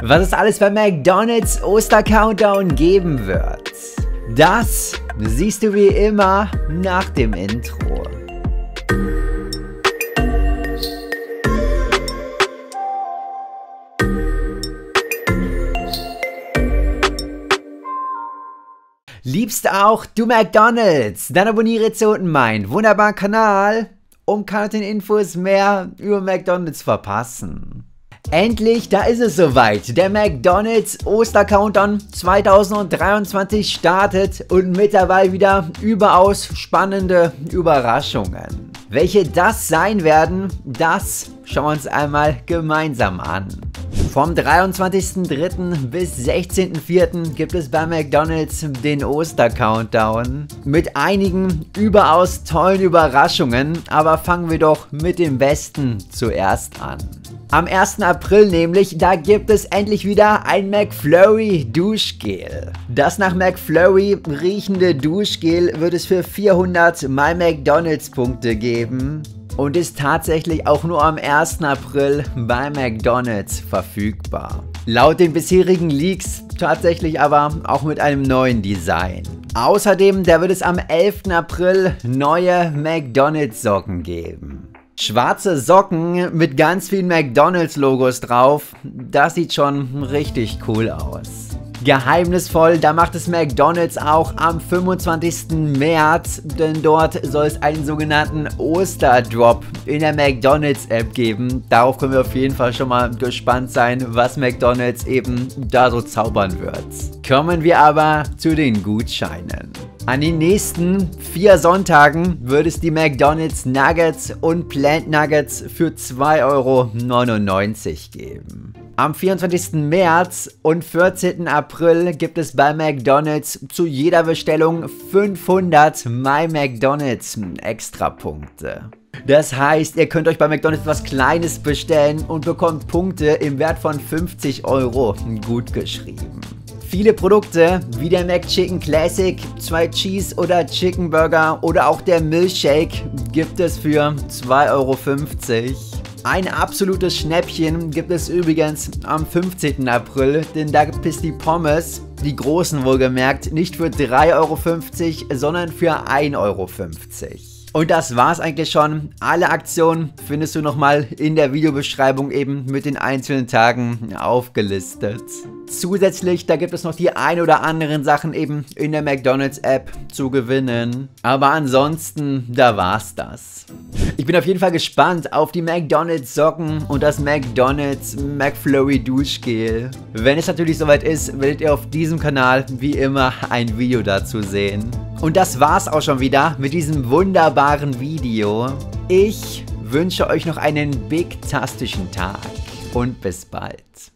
Was es alles bei McDonald's Oster-Countdown geben wird, das siehst du wie immer nach dem Intro. Liebst auch du McDonald's? Dann abonniere jetzt hier unten meinen wunderbaren Kanal, um keine Infos mehr über McDonald's verpassen. Endlich, da ist es soweit. Der McDonald's Oster-Countdown 2023 startet und mit dabei wieder überaus spannende Überraschungen. Welche das sein werden, das schauen wir uns einmal gemeinsam an. Vom 23.03. bis 16.04. gibt es bei McDonald's den Oster-Countdown mit einigen überaus tollen Überraschungen, aber fangen wir doch mit dem Besten zuerst an. Am 1. April nämlich, da gibt es endlich wieder ein McFlurry Duschgel. Das nach McFlurry riechende Duschgel wird es für 400 My McDonald's Punkte geben und ist tatsächlich auch nur am 1. April bei McDonald's verfügbar. Laut den bisherigen Leaks tatsächlich aber auch mit einem neuen Design. Außerdem, da wird es am 11. April neue McDonald's Socken geben. Schwarze Socken mit ganz vielen McDonald's Logos drauf, das sieht schon richtig cool aus. Geheimnisvoll, da macht es McDonald's auch am 25. März, denn dort soll es einen sogenannten Osterdrop in der McDonald's App geben. Darauf können wir auf jeden Fall schon mal gespannt sein, was McDonald's eben da so zaubern wird. Kommen wir aber zu den Gutscheinen. An den nächsten 4 Sonntagen wird es die McDonald's Nuggets und Plant Nuggets für 2,99 € geben. Am 24. März und 14. April gibt es bei McDonald's zu jeder Bestellung 500 My McDonald's Extrapunkte. Das heißt, ihr könnt euch bei McDonald's was Kleines bestellen und bekommt Punkte im Wert von 50 € gutgeschrieben. Viele Produkte wie der McChicken Classic, 2 Cheese oder Chicken Burger oder auch der Milkshake gibt es für 2,50 €. Ein absolutes Schnäppchen gibt es übrigens am 15. April, denn da gibt es die Pommes, die großen wohlgemerkt, nicht für 3,50 €, sondern für 1,50 €. Und das war's eigentlich schon. Alle Aktionen findest du nochmal in der Videobeschreibung eben mit den einzelnen Tagen aufgelistet. Zusätzlich, da gibt es noch die ein oder anderen Sachen eben in der McDonald's App zu gewinnen. Aber ansonsten, da war's das. Ich bin auf jeden Fall gespannt auf die McDonald's Socken und das McDonald's McFlurry Duschgel. Wenn es natürlich soweit ist, werdet ihr auf diesem Kanal wie immer ein Video dazu sehen. Und das war's auch schon wieder mit diesem wunderbaren Video. Ich wünsche euch noch einen big-tastischen Tag und bis bald.